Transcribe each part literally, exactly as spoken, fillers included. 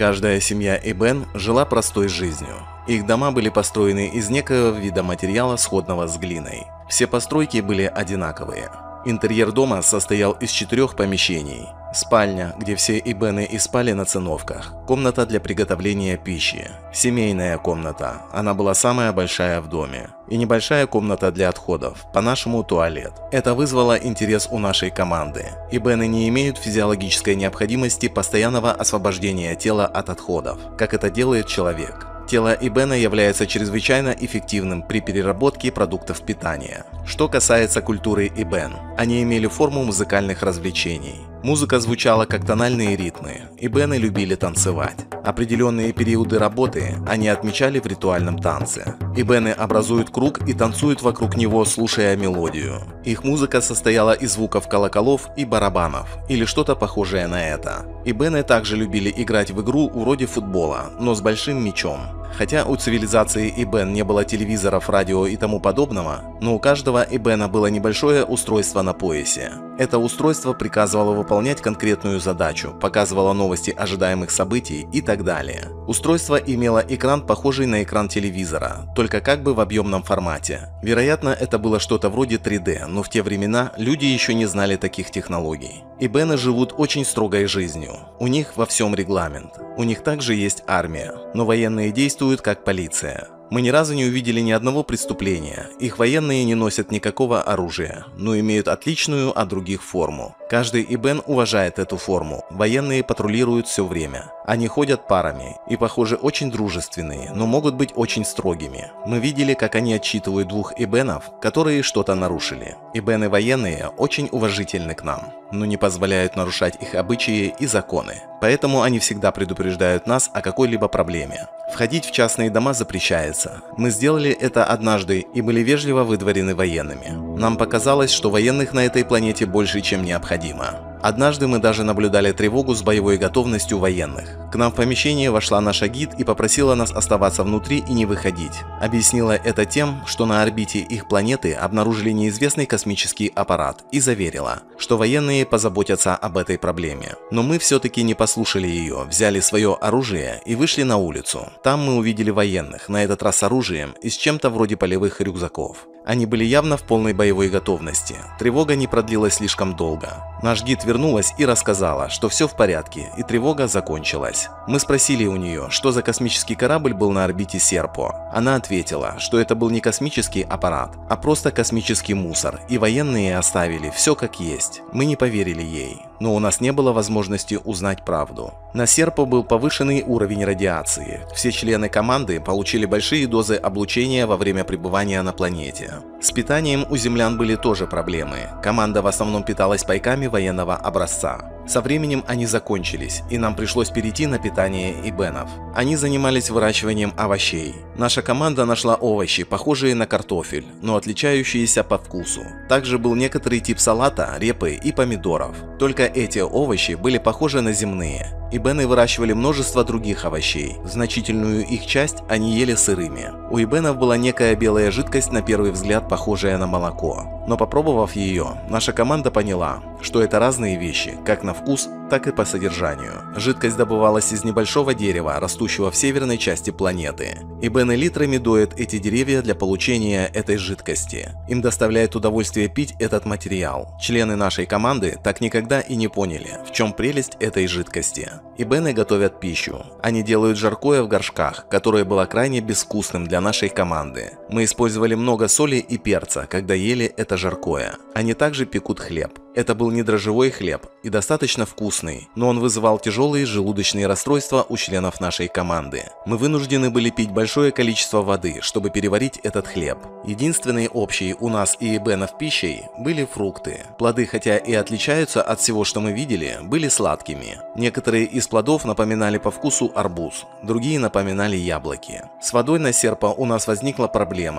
Каждая семья Ибен жила простой жизнью. Их дома были построены из некоего вида материала, сходного с глиной. Все постройки были одинаковые. Интерьер дома состоял из четырех помещений. Спальня, где все ибены и спали на циновках. Комната для приготовления пищи. Семейная комната, она была самая большая в доме. И небольшая комната для отходов, по-нашему туалет. Это вызвало интерес у нашей команды. Ибены не имеют физиологической необходимости постоянного освобождения тела от отходов, как это делает человек. Тело ибена является чрезвычайно эффективным при переработке продуктов питания. Что касается культуры ибен, они имели форму музыкальных развлечений. Музыка звучала как тональные ритмы, ибены любили танцевать. Определенные периоды работы они отмечали в ритуальном танце. Ибены образуют круг и танцуют вокруг него, слушая мелодию. Их музыка состояла из звуков колоколов и барабанов, или что-то похожее на это. Ибены также любили играть в игру вроде футбола, но с большим мячом. Хотя у цивилизации ибен не было телевизоров, радио и тому подобного, но у каждого ибена было небольшое устройство на поясе. Это устройство приказывало выполнять конкретную задачу, показывало новости ожидаемых событий и так далее. Устройство имело экран, похожий на экран телевизора, только как бы в объемном формате. Вероятно, это было что-то вроде три дэ, но в те времена люди еще не знали таких технологий. Ибены живут очень строгой жизнью. У них во всем регламент. У них также есть армия, но военные действуют как полиция. Мы ни разу не увидели ни одного преступления, их военные не носят никакого оружия, но имеют отличную от других форму. Каждый ибен уважает эту форму, военные патрулируют все время. Они ходят парами и, похоже, очень дружественные, но могут быть очень строгими. Мы видели, как они отчитывают двух ибенов, которые что-то нарушили. Ибены военные очень уважительны к нам, но не позволяют нарушать их обычаи и законы. Поэтому они всегда предупреждают нас о какой-либо проблеме. Входить в частные дома запрещается. Мы сделали это однажды и были вежливо выдворены военными. Нам показалось, что военных на этой планете больше, чем необходимо. Однажды мы даже наблюдали тревогу с боевой готовностью военных. К нам в помещение вошла наша гид и попросила нас оставаться внутри и не выходить. Объяснила это тем, что на орбите их планеты обнаружили неизвестный космический аппарат, и заверила, что военные позаботятся об этой проблеме. Но мы все-таки не послушали ее, взяли свое оружие и вышли на улицу. Там мы увидели военных, на этот раз с оружием и с чем-то вроде полевых рюкзаков. Они были явно в полной боевой готовности. Тревога не продлилась слишком долго. Наш гид вернулась и рассказала, что все в порядке, и тревога закончилась. Мы спросили у нее, что за космический корабль был на орбите Серпо. Она ответила, что это был не космический аппарат, а просто космический мусор, и военные оставили все как есть. Мы не поверили ей, но у нас не было возможности узнать правду. На Серпо был повышенный уровень радиации. Все члены команды получили большие дозы облучения во время пребывания на планете. С питанием у землян были тоже проблемы. Команда в основном питалась пайками военного образца. Со временем они закончились, и нам пришлось перейти на питание ибенов. Они занимались выращиванием овощей. Наша команда нашла овощи, похожие на картофель, но отличающиеся по вкусу. Также был некоторый тип салата, репы и помидоров. Только эти овощи были похожи на земные. Ибены выращивали множество других овощей. Значительную их часть они ели сырыми. У ибенов была некая белая жидкость, на первый взгляд похожая на молоко. Но попробовав ее, наша команда поняла, что это разные вещи, как на вкус, так и по содержанию. Жидкость добывалась из небольшого дерева, растущего в северной части планеты. Ибены литрами доят эти деревья для получения этой жидкости. Им доставляет удовольствие пить этот материал. Члены нашей команды так никогда и не поняли, в чем прелесть этой жидкости. Ибены готовят пищу. Они делают жаркое в горшках, которое было крайне безвкусным для нашей команды. Мы использовали много соли и перца, когда ели это жаркое. Они также пекут хлеб. Это был не дрожжевой хлеб и достаточно вкусный, но он вызывал тяжелые желудочные расстройства у членов нашей команды. Мы вынуждены были пить большое количество воды, чтобы переварить этот хлеб. Единственной общей у нас и ибенов пищей были фрукты. Плоды, хотя и отличаются от всего, что мы видели, были сладкими. Некоторые из плодов напоминали по вкусу арбуз, другие напоминали яблоки. С водой на Серпо у нас возникла проблема.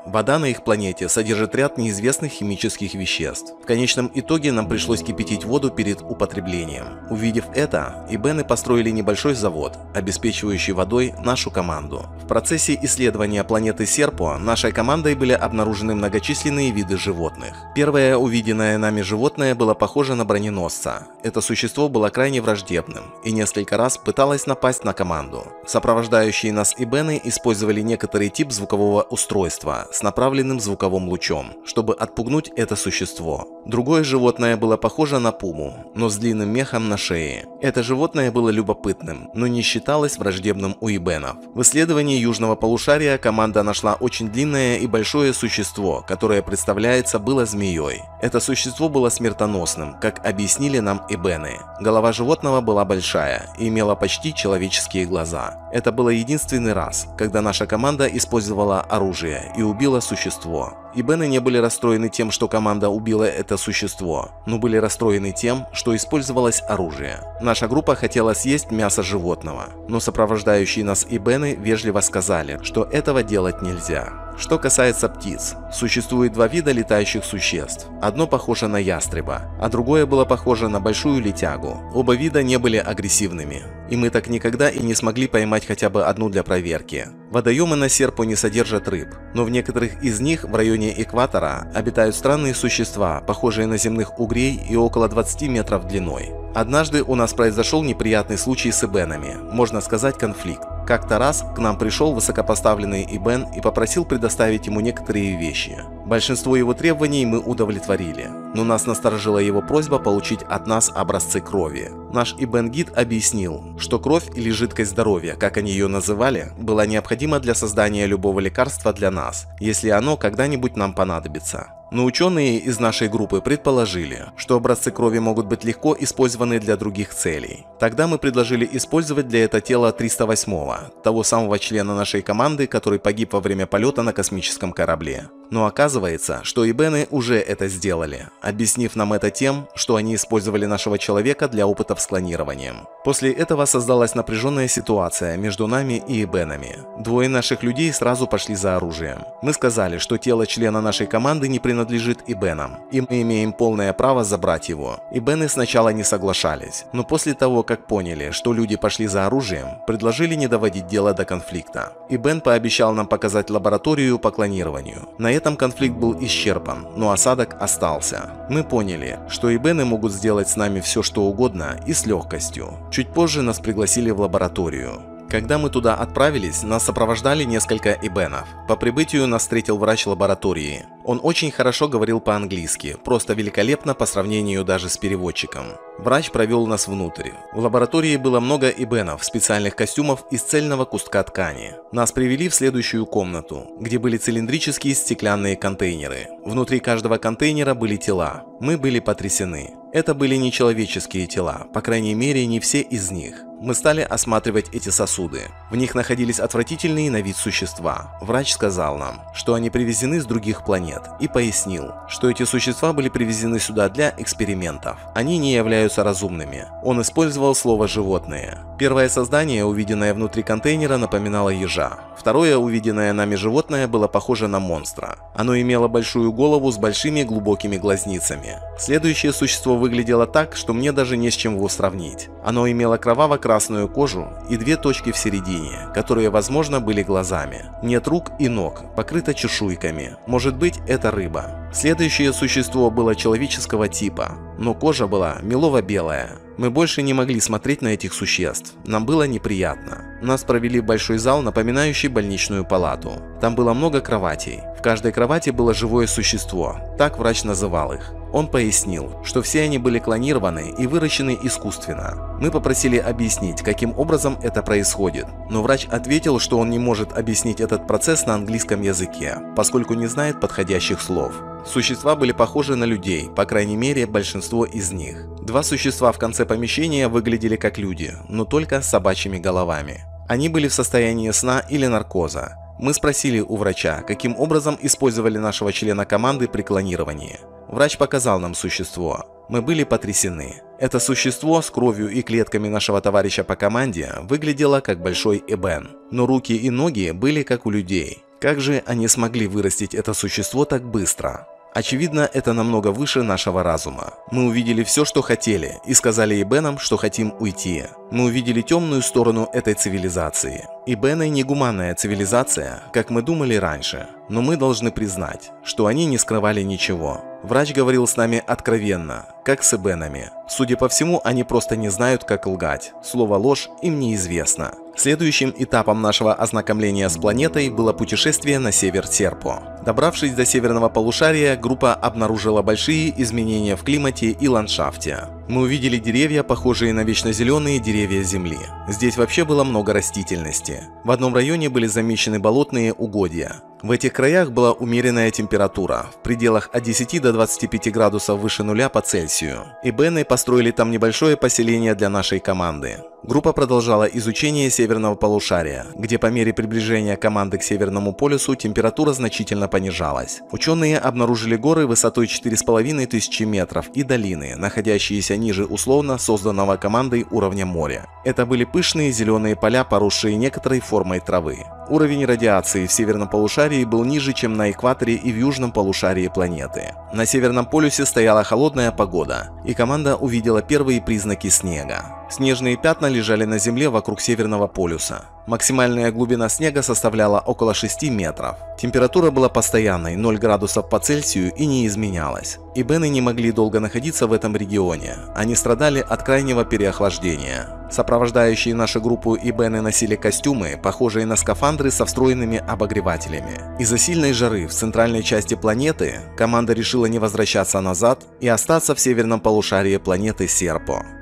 Вода на их планете содержит ряд неизвестных химических веществ. В конечном итоге нам пришлось кипятить воду перед употреблением. Увидев это, ибены построили небольшой завод, обеспечивающий водой нашу команду. В процессе исследования планеты Серпо нашей командой были обнаружены многочисленные виды животных. Первое увиденное нами животное было похоже на броненосца. Это существо было крайне враждебным и несколько раз пыталось напасть на команду. Сопровождающие нас ибены использовали некоторый тип звукового устройства с направленным звуковым лучом, чтобы отпугнуть это существо. Другое животное было похоже на пуму, но с длинным мехом на шее. Это животное было любопытным, но не считалось враждебным у ибенов. В исследовании южного полушария команда нашла очень длинное и большое существо, которое, представляется, было змеей. Это существо было смертоносным, как объяснили нам ибены. Голова животного была большая и имела почти человеческие глаза. Это было единственный раз, когда наша команда использовала оружие и убила существо. Ибены не были расстроены тем, что команда убила это существо, но были расстроены тем, что использовалось оружие. Наша группа хотела съесть мясо животного, но сопровождающие нас ибены вежливо сказали, что этого делать нельзя. Что касается птиц, существует два вида летающих существ. Одно похоже на ястреба, а другое было похоже на большую летягу. Оба вида не были агрессивными, и мы так никогда и не смогли поймать хотя бы одну для проверки. Водоемы на Серпо не содержат рыб, но в некоторых из них в районе экватора обитают странные существа, похожие на земных угрей и около двадцати метров длиной. Однажды у нас произошел неприятный случай с ибенами, можно сказать, конфликт. Как-то раз к нам пришел высокопоставленный ибен и попросил предоставить ему некоторые вещи. Большинство его требований мы удовлетворили, но нас насторожила его просьба получить от нас образцы крови. Наш ибен-гид объяснил, что кровь или жидкость здоровья, как они ее называли, была необходима для создания любого лекарства для нас, если оно когда-нибудь нам понадобится. Но ученые из нашей группы предположили, что образцы крови могут быть легко использованы для других целей. Тогда мы предложили использовать для этого тело триста восьмого, того самого члена нашей команды, который погиб во время полета на космическом корабле. Но оказывается, что ибены уже это сделали, объяснив нам это тем, что они использовали нашего человека для опытов с клонированием. После этого создалась напряженная ситуация между нами и ибенами. Двое наших людей сразу пошли за оружием. Мы сказали, что тело члена нашей команды не принадлежит ибенам, и мы имеем полное право забрать его. Ибены сначала не соглашались, но после того, как поняли, что люди пошли за оружием, предложили не доводить дело до конфликта. Ибен пообещал нам показать лабораторию по клонированию. На этом конфликт был исчерпан, но осадок остался. Мы поняли, что ибены могут сделать с нами все, что угодно и с легкостью. Чуть позже нас пригласили в лабораторию. Когда мы туда отправились, нас сопровождали несколько ибенов. По прибытию нас встретил врач лаборатории. Он очень хорошо говорил по-английски, просто великолепно по сравнению даже с переводчиком. Врач провел нас внутрь. В лаборатории было много ибенов в специальных костюмах из цельного куска ткани. Нас привели в следующую комнату, где были цилиндрические стеклянные контейнеры. Внутри каждого контейнера были тела. Мы были потрясены. Это были нечеловеческие тела, по крайней мере, не все из них. Мы стали осматривать эти сосуды. В них находились отвратительные на вид существа. Врач сказал нам, что они привезены с других планет, и пояснил, что эти существа были привезены сюда для экспериментов. Они не являются разумными. Он использовал слово «животные». Первое создание, увиденное внутри контейнера, напоминало ежа. Второе увиденное нами животное было похоже на монстра. Оно имело большую голову с большими глубокими глазницами. Следующее существо выглядело так, что мне даже не с чем его сравнить. Оно имело кроваво-красную кожу и две точки в середине, которые, возможно, были глазами. Нет рук и ног, покрыто чешуйками. Может быть, это рыба. Следующее существо было человеческого типа, но кожа была мелово-белая. Мы больше не могли смотреть на этих существ. Нам было неприятно. Нас провели в большой зал, напоминающий больничную палату. Там было много кроватей. В каждой кровати было живое существо. Так врач называл их. Он пояснил, что все они были клонированы и выращены искусственно. Мы попросили объяснить, каким образом это происходит, но врач ответил, что он не может объяснить этот процесс на английском языке, поскольку не знает подходящих слов. Существа были похожи на людей, по крайней мере, большинство из них. Два существа в конце помещения выглядели как люди, но только с собачьими головами. Они были в состоянии сна или наркоза. Мы спросили у врача, каким образом использовали нашего члена команды при клонировании. Врач показал нам существо. Мы были потрясены. Это существо с кровью и клетками нашего товарища по команде выглядело как большой ибен, но руки и ноги были как у людей. Как же они смогли вырастить это существо так быстро? Очевидно, это намного выше нашего разума. Мы увидели все, что хотели, и сказали Эбенам, что хотим уйти. Мы увидели темную сторону этой цивилизации. Эбены не гуманная цивилизация, как мы думали раньше, но мы должны признать, что они не скрывали ничего. Врач говорил с нами откровенно, как с Эбенами. Судя по всему, они просто не знают, как лгать. Слово «ложь» им неизвестно. Следующим этапом нашего ознакомления с планетой было путешествие на север Серпо. Добравшись до северного полушария, группа обнаружила большие изменения в климате и ландшафте. Мы увидели деревья, похожие на вечно зеленые деревья Земли. Здесь вообще было много растительности. В одном районе были замечены болотные угодья. В этих краях была умеренная температура, в пределах от десяти до двадцати пяти градусов выше нуля по Цельсию. Эбены построили там небольшое поселение для нашей команды. Группа продолжала изучение северного полушария, где по мере приближения команды к Северному полюсу температура значительно понижалась. Ученые обнаружили горы высотой четыре с половиной тысячи метров и долины, находящиеся ниже условно созданного командой уровня моря. Это были пышные зеленые поля, поросшие некоторой формой травы. Уровень радиации в северном полушарии был ниже, чем на экваторе и в южном полушарии планеты. На Северном полюсе стояла холодная погода, и команда увидела первые признаки снега. Снежные пятна лежали на земле вокруг Северного полюса. Максимальная глубина снега составляла около шести метров. Температура была постоянной, ноль градусов по Цельсию, и не изменялась. Эбены не могли долго находиться в этом регионе. Они страдали от крайнего переохлаждения. Сопровождающие нашу группу Эбены носили костюмы, похожие на скафандры со встроенными обогревателями. Из-за сильной жары в центральной части планеты команда решила не возвращаться назад и остаться в северном полушарии планеты Серпо.